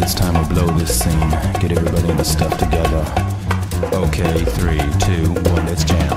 it's time to blow this scene. Get everybody in the stuff together. Okay, 3, 2, 1, let's jam.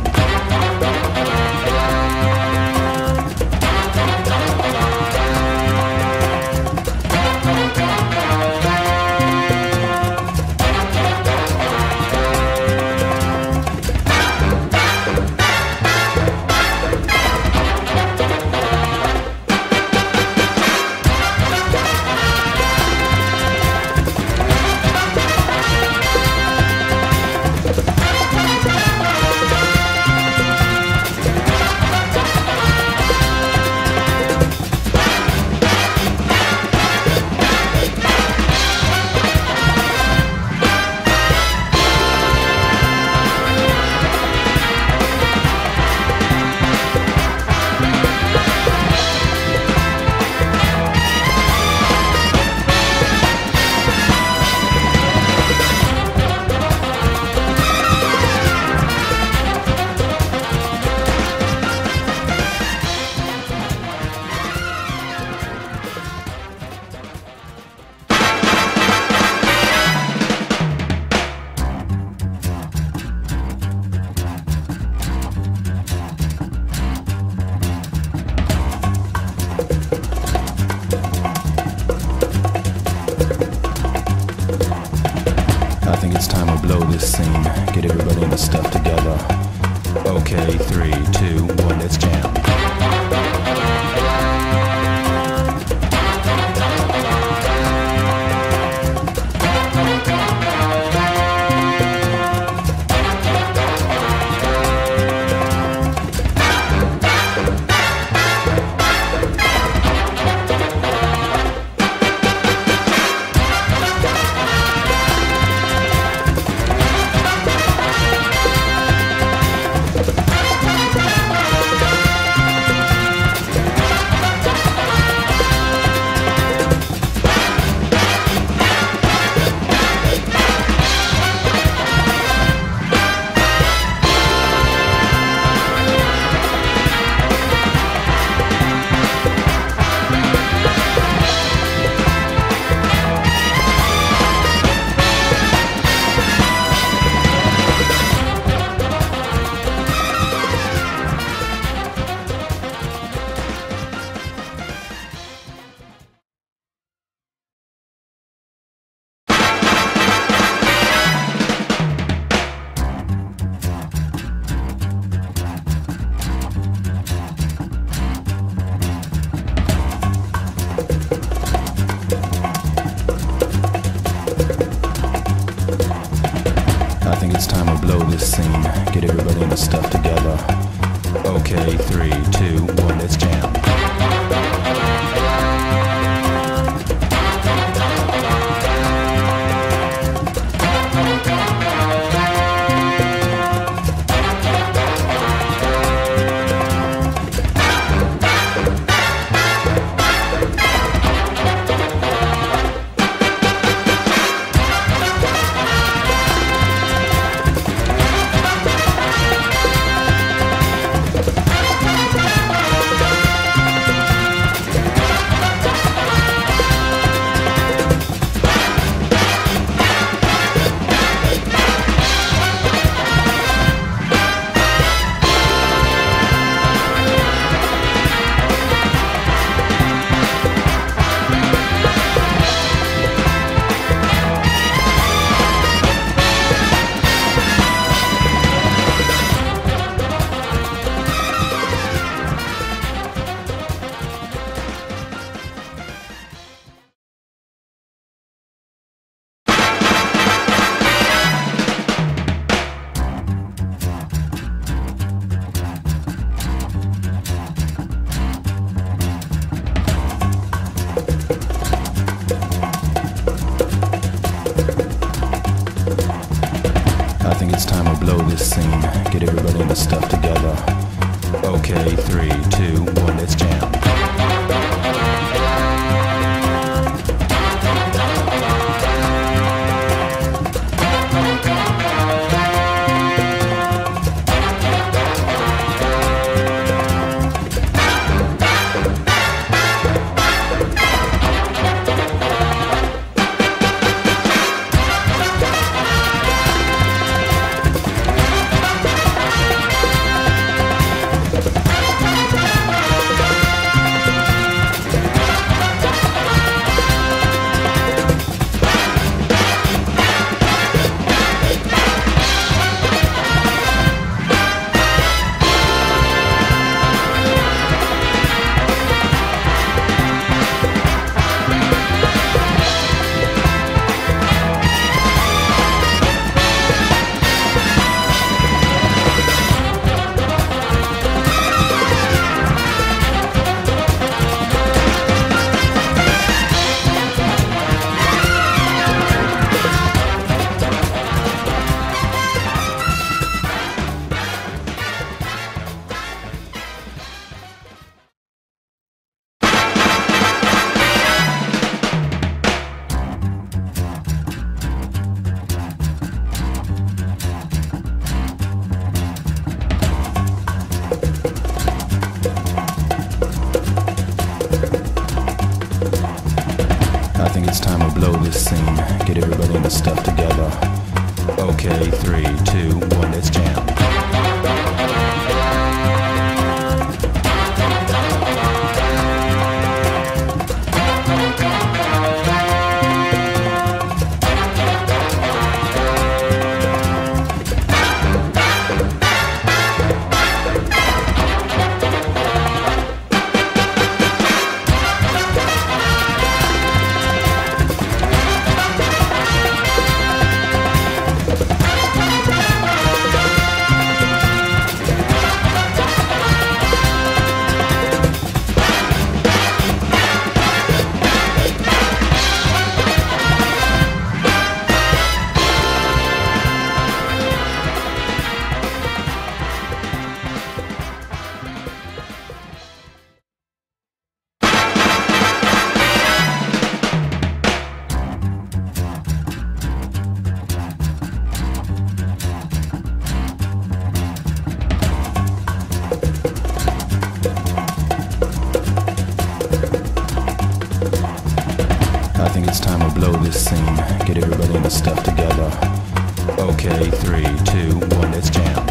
It's time to blow this scene. Get everybody in the stuff together. Okay, 3, 2, 1, let's jam. It's time to blow this scene. Get everybody in the stuff together. Okay, 3, 2, 1, let's jam. It's time to blow this scene. Get everybody in the stuff together. Okay, 3, 2, 1, let's jam. think it's time to blow this scene. Get everybody in the stuff together. Okay, 3, 2, 1, let's jam. I think it's time to blow this scene. Get everybody in the stuff together. Okay, 3, 2, 1, let's jam.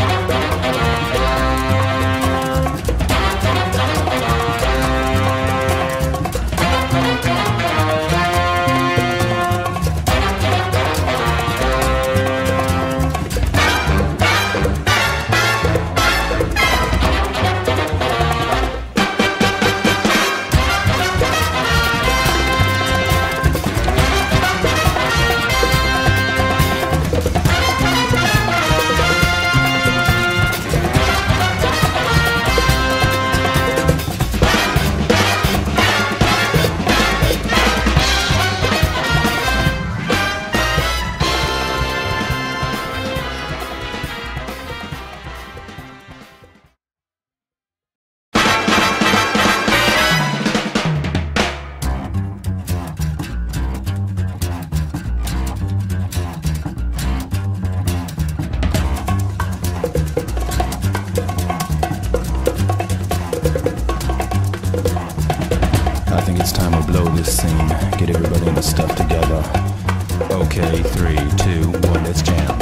I think it's time to blow this scene. Get everybody in the stuff together. Okay, 3, 2, 1, let's jam.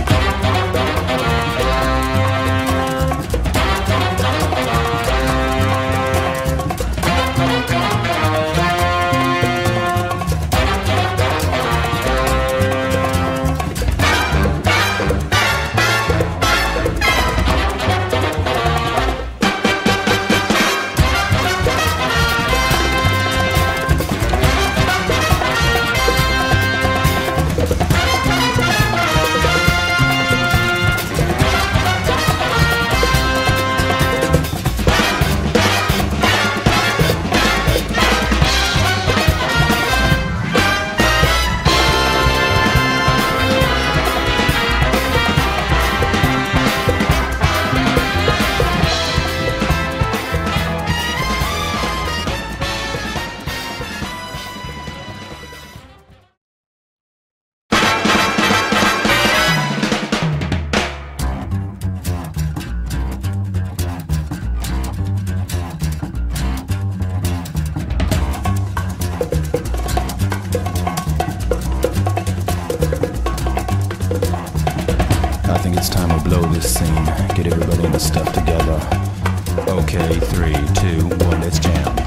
I think it's time to blow this scene. Get everybody in the stuff together. Okay, 3, 2, 1, let's jam.